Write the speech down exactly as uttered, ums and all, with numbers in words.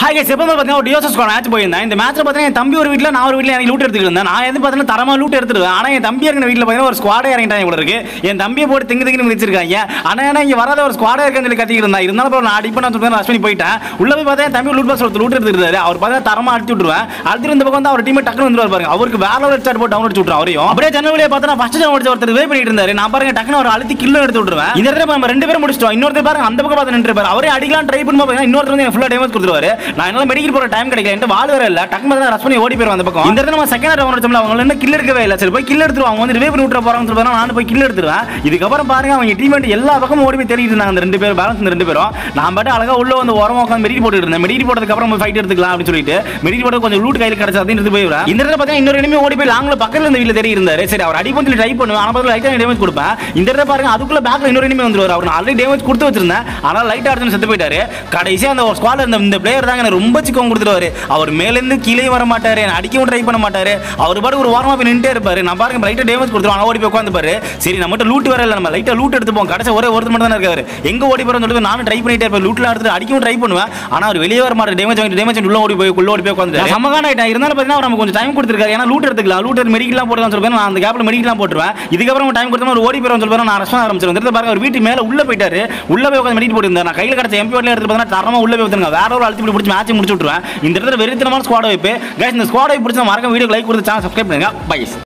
Hi guys இப்போ பாத்தீங்கன்னா ஒரு டியோசஸ் ஸ்குவாட் மேட்ச் போயிருந்தேன். இந்த மேட்ச்ல பாத்தீங்கன்னா என் தம்பி ஒரு வீட்ல நான் ஒரு வீட்ல எனக்கு லூட் எடுத்துட்டு இருந்தேன். நான் எது பாத்தீங்கன்னா தரமா லூட் எடுத்துடுவேன். ஆனா என் தம்பி இருக்கிற வீட்ல பாத்தீங்கன்னா ஒரு ஸ்குவாடே இறங்கிட்டாங்க போல இருக்கு. என் தம்பியை போட்டு திங்கு திங்குன்னு மிதிச்சிருக்காங்க. ஆனா என்ன இங்க வராத ஒரு ஸ்குவாடே இருக்குன்னு சொல்லி கத்திட்டு இருந்தா. இருந்தாலும் நான் அடி பண்ண சொல்றேன் ரஷ் பண்ணி போயிட்டேன். உள்ள போய் பார்த்தா என் தம்பி லூட் பாக்ஸ் லூட் எடுத்துட்டு இருந்தாரு. அவர் பார்த்தா தரமா அடிச்சு விட்டுருவேன். அடுத்து இந்த பக்கம் வந்து அவர் டீம் டக்குனு வந்துருவாரு பாருங்க. அவருக்கு வேற ஒரு ஸ்டார்ட் போட்டு டவுன்லோட் விட்டுறான். அவரையும் அப்படியே ஜன்னல் வழியா பார்த்தா ஃபர்ஸ்ட் டவுன்லோட் ஒருத்தர் வெயிட் பண்ணிட்டு இருந்தாரு. நான் பாருங்க டக்குனு ஒரு அழுத்தி கில்ல எடுத்து விட்டுருவேன். இந்த இடத்துல நம்ம ரெண்டு பேரும் முடிச்சிட்டோம். இன்னொருத்தர் பாருங்க அந்த பக்கம் பார்த்து நின்று பாரு. அவரே அடிக்கலாம் ட்ரை பண்ணும்போது பாத்தீங்கன்னா இன்னொருத்தர் வந்து ஃபுல்லா டேமேஜ் கொடுத்துருவாரு. நான் என்னால மெடிக்கல் போற டைம் கிடைக்கல. என்கிட்ட வால் வேற இல்ல. டக்குனு தான் ரஷ் பண்ணி ஓடி போயிரும் அந்த பக்கம். இந்த இடத்துல நம்ம செகண்ட் ரவுண்ட் அடிச்சோம்ல அவங்க என்ன கில் எடுக்கவே இல்ல. சரி போய் கில் எடுத்துருவாங்க. அவங்க வந்து ரிவைவ் பண்ணி விட்டுற போறாங்கன்னு சொல்றாங்க. நான் போய் கில் எடுத்துருவேன். இதுக்கு அப்புறம் பாருங்க அவங்க டீம்மேட் எல்லா பக்கமும் ஓடி போய் தேடிட்டு இருந்தாங்க. அந்த ரெண்டு பேரும் பேலன்ஸ் இந்த ரெண்டு பேரும். நான் பாட்டு அழகா உள்ள வந்து ஓரமா உட்கார்ந்து மெடிக்கல் போட்டுட்டு இருந்தேன். மெடிக்கல் போட்டதுக்கு அப்புறம் ஃபைட் எடுத்துக்கலாம் அப்படி சொல்லிட்டு மெடிக்கல் போட்டு கொஞ்சம் லூட் கையில கிடைச்சா அப்படின்னு எடுத்து போயிடுறேன். இந்த இடத்துல பாத்தீங்கன்னா இன்னொரு எனிமி ஓடி போய் லாங்ல பக்கத்துல இருந்த வீட்ல தேடி இருந்தாரு. சரி அவர் அடி பண்ணி ட்ரை பண்ணுவேன். ஆனா பாத்தீங்கன்னா லைட்டா டேமேஜ் கொடுப்பேன். இந்த இடத்துல பாருங்க அதுக்குள்ள பேக்ல இன்னொரு எனிமி வந்துருவாரு. அவர் ஆல்ரெடி டேமேஜ் கொடுத்து வச்சிருந்தேன். ஆனா லைட்டா அடிச்சு செத்து போயிட்டாரு. கடைசியா அந்த ஸ்குவாட்ல இருந்த இந்த பிளேயர் தாங்க எனக்கு ரொம்ப சிக்கம் கொடுத்துருவாரு. அவர் மேல இருந்து கீழே வர மாட்டாரு. அடிக்கவும் ட்ரை பண்ண மாட்டாரு. அவர் பாட்டு ஒரு வாரமா போய் நின்னுட்டே இருப்பாரு. நான் பாருங்க லைட்டா டேமேஜ் கொடுத்துருவான். ஓடி போய் உட்கார்ந்து பாரு. சரி நம்மட்ட லூட் வர இல்ல. நம்ம லைட்டா லூட் எடுத்து போவோம். கடைசி ஒரே ஒருத்தர் மட்டும் தான் இருக்காரு. எங்க ஓடி போறன்னு சொல்லிட்டு நானும் ட்ரை பண்ணிட்டே இருப்பேன். லூட்ல எடுத்து அடிக்கவும் ட்ரை பண்ணுவேன். ஆனா அவர் வெளியே வர மாட்டாரு. டேமேஜ் வாங்கி டேமேஜ் உள்ள ஓடி போய் உள்ள ஓடி போய் உட்கார்ந்து சமகான ஆயிட்டா. இருந்தாலும் பாத்தீங்கன்னா அவர் நமக்கு கொஞ்சம் டைம் கொடுத்திருக்காரு. ஏன்னா லூட் எடுத்துக்கலாம். லூட் எடுத்து மெடிக்கல்லாம் போட்டுலாம் சொல்றேன். நான் அந்த கேப்ல மெடிக்கல்லாம் போட்டுருவேன். இதுக்கு அப்புறம் டைம் கொடுத்தா ஒரு ஓடி போறன்னு சொல்றேன். நான் ரஷ் பண்ண ஆரம்பிச்சிருவேன். இந்த பாருங்க அவர் வீட்டு மேல உள்ள போயிட்டாரு. உள்ள போய் உட்கார்ந்து மெடிக்கல் போட்டு இருந்தார். நான் கையில கிடைச்ச எம்பி வாட்ல எடுத்து பார்த்தா தரமா உள்ள போய் வந்துருங்க. வேற ஒரு அழுத்தி பிடிச்சி மேட்ச் முடிச்சு விட்டுருவேன். இந்த இடத்துல வெறித்தனமான ஸ்குவாட் வைப்பு. गाइस இந்த ஸ்குவாட் வைப்பு பிடிச்சா மறக்காம வீடியோக்கு லைக் கொடுத்து சேனல் சப்ஸ்கிரைப் பண்ணுங்க. பை.